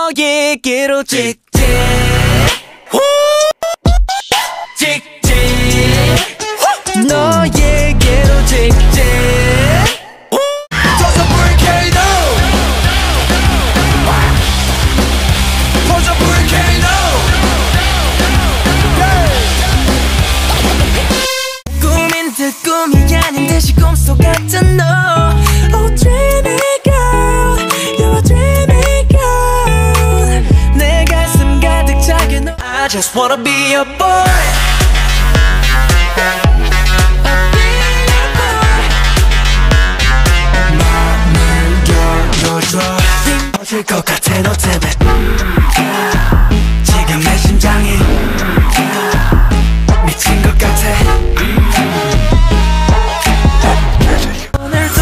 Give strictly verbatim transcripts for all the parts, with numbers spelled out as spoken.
너에게로 찍찍 찍찍 너에게로 찍찍 터져 볼케이노 터져 볼케이노 꿈인 듯 꿈이 아닌 듯이 꿈속 같은 너 Oh dreamy girl You're a dreamy girl 내 가슴 가득 차게 너 I just wanna be your boy 터질 것 같아 너 때문에 지금 내 심장이 미친 것 같아 오늘도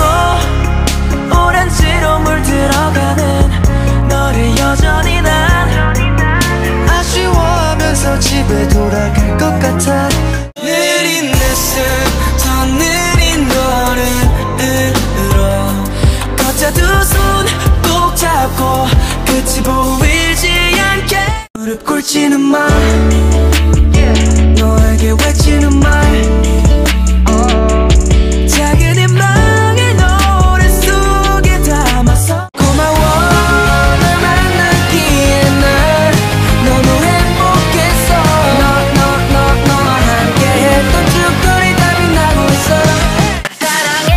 오렌지로 물들어가는 너를 여전히 난 아쉬워하면서 집에 돌아갈 것 같아 느린 내 숨 더 느린 걸음으로 걷자 두 손 꼭 잡고 끝이 보이지 않게 무릎 꿇지는 마 너에게 외치는 말 작은 희망을 노래 속에 담아서 고마워 널 만났기에 난 너무 행복했어 너 너 너 너와 함께했던 죽거리 다 빛나고 있어 사랑해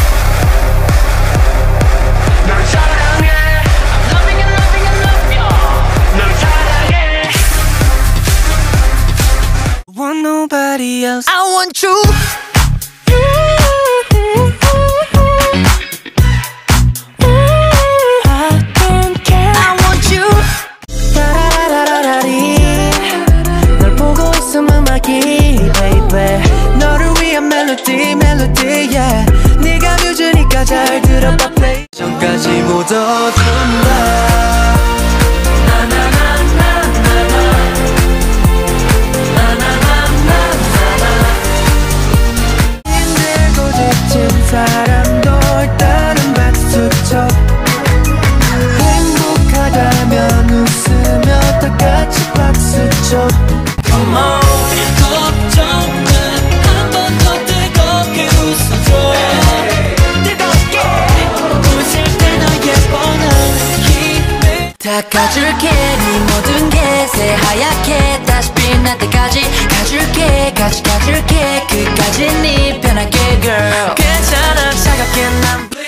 널 사랑해 I'm loving and loving and love you 널 사랑해 I want nobody else I want you 너를 위한 멜로디 멜로디 yeah 네가 뮤즈니까 잘 들어봐 play 전까지 못 얻는다 힘들고 지친 사람도 일단은 박수쳐 행복하다면 웃으며 다 같이 박수쳐 Come on 닦아줄게 네 모든 게 새하얗게 다시 빛날 때까지 가줄게 같이 가줄게 끝까지 네 편하게 girl 괜찮아 차갑게 난